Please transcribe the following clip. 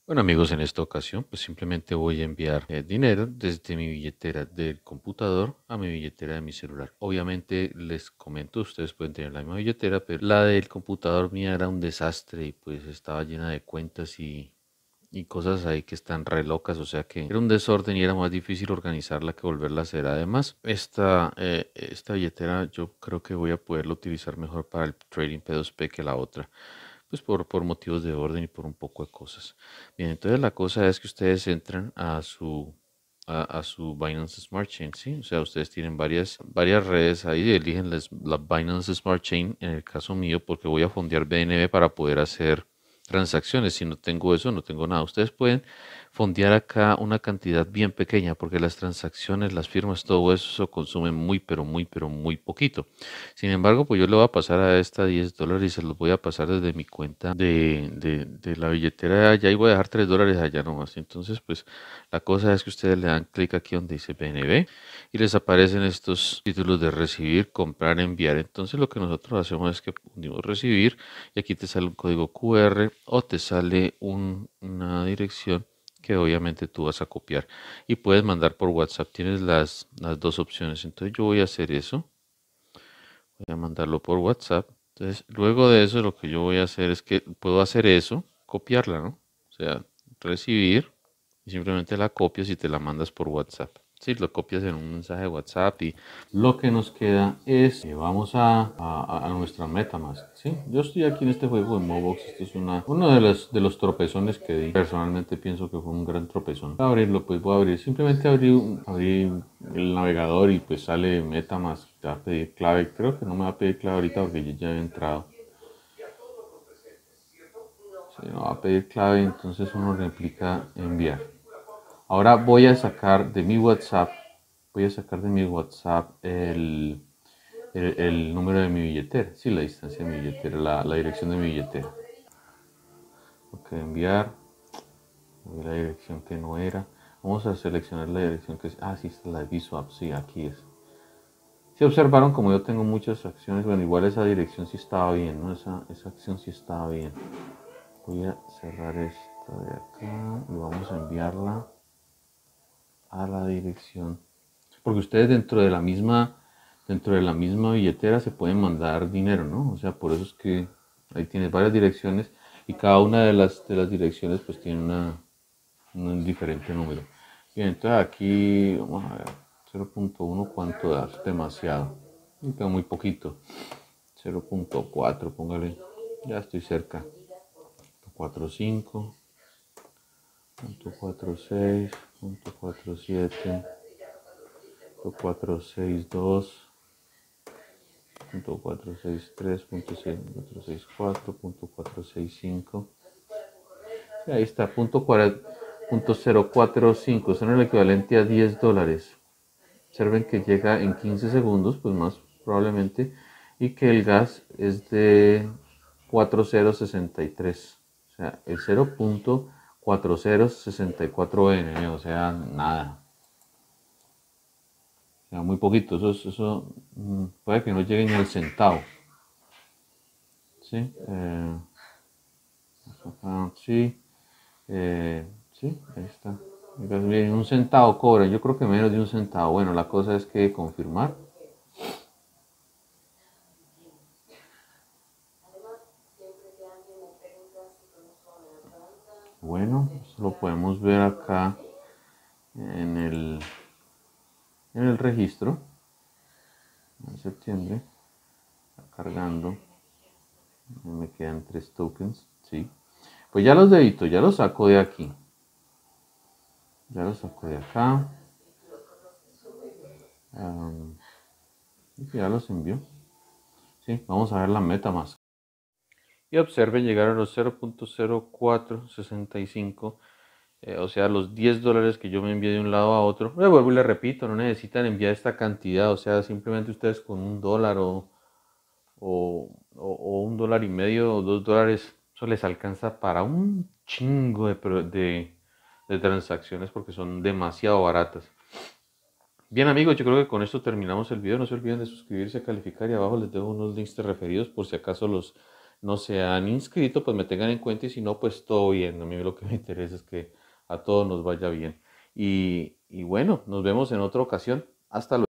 Bueno amigos, en esta ocasión pues simplemente voy a enviar dinero desde mi billetera del computador a mi billetera de mi celular. Obviamente les comento, ustedes pueden tener la misma billetera, pero la del computador mía era un desastre y pues estaba llena de cuentas y cosas ahí que están re locas, o sea que era un desorden y era más difícil organizarla que volverla a hacer. Además, esta billetera yo creo que voy a poderla utilizar mejor para el trading P2P que la otra, pues por motivos de orden y por un poco de cosas. Bien, entonces la cosa es que ustedes entran a su Binance Smart Chain, ¿sí? O sea, ustedes tienen varias redes ahí, eligen la Binance Smart Chain, en el caso mío, porque voy a fondear BNB para poder hacer transacciones. Si no tengo eso, no tengo nada. Ustedes pueden fondear acá una cantidad bien pequeña, porque las transacciones, las firmas, todo eso consume muy, pero muy poquito. Sin embargo, pues yo le voy a pasar a esta $10 y se los voy a pasar desde mi cuenta de la billetera de allá y voy a dejar $3 allá nomás. Entonces, pues la cosa es que ustedes le dan clic aquí donde dice BNB y les aparecen estos títulos de recibir, comprar, enviar. Entonces, lo que nosotros hacemos es que pudimos recibir y aquí te sale un código QR o te sale una dirección que obviamente tú vas a copiar y puedes mandar por WhatsApp. Tienes las dos opciones. Entonces, yo voy a hacer eso. Voy a mandarlo por WhatsApp. Entonces, luego de eso, lo que yo voy a hacer es que puedo hacer eso, copiarla, ¿no? O sea, recibir y simplemente la copias y te la mandas por WhatsApp. Sí, lo copias en un mensaje de WhatsApp y lo que nos queda es, vamos a nuestra MetaMask, ¿sí? Yo estoy aquí en este juego de Mobox, esto es uno de los tropezones que di. Personalmente pienso que fue un gran tropezón. Para abrirlo, pues voy a abrir, simplemente abrí el navegador y pues sale MetaMask, te va a pedir clave. Creo que no me va a pedir clave ahorita porque yo ya he entrado. Si no va a pedir clave, entonces uno replica enviar. Ahora voy a sacar de mi WhatsApp el número de mi billetera, sí, la distancia de mi billetera, la dirección de mi billetera. Ok, enviar, la dirección que no era. Vamos a seleccionar la dirección que es, sí, esta es la de Visuap, sí, aquí es. Si observaron, como yo tengo muchas acciones, bueno, igual esa dirección sí estaba bien, ¿no? Esa acción sí estaba bien. Voy a cerrar esta de acá y vamos a enviarla a la dirección. Porque ustedes dentro de la misma billetera se pueden mandar dinero, ¿no? O sea, por eso es que ahí tienes varias direcciones y cada una de las direcciones pues tiene un diferente número. Bien, entonces aquí vamos a ver, 0.1 cuánto da, es demasiado. Y queda muy poquito. 0.4, póngale, ya estoy cerca. 0.45, 0.46, 0.47, 0.462. Punto 463, punto 464, punto 465. Sí, ahí está, punto 045, son el equivalente a $10. Observen que llega en 15 segundos, pues más probablemente, y que el gas es de 4063, o sea, el 0.4064 N, o sea, nada. O sea, muy poquito, eso puede que no llegue ni al centavo. ¿Sí? Sí, sí, ahí está. Miren, un centavo cobra, yo creo que menos de un centavo. Bueno, la cosa es que confirmar. Bueno, eso lo podemos ver acá en el registro. En septiembre, está cargando. Me quedan 3 tokens, sí. Pues ya los debito, ya los saco de aquí. Ya los saco de acá. Ya los envío. Sí, vamos a ver la meta más. Y observen, llegar a los 0.0465, o sea, los $10 que yo me envié de un lado a otro. Le vuelvo y le repito, no necesitan enviar esta cantidad, o sea, simplemente ustedes con $1 o $1.50 o $2, eso les alcanza para un chingo de transacciones porque son demasiado baratas. Bien amigos, yo creo que con esto terminamos el video. No se olviden de suscribirse, calificar y abajo les dejo unos links de referidos por si acaso los no se han inscrito, pues me tengan en cuenta y si no, pues todo bien. A mí lo que me interesa es que a todos nos vaya bien. Y bueno, nos vemos en otra ocasión. Hasta luego.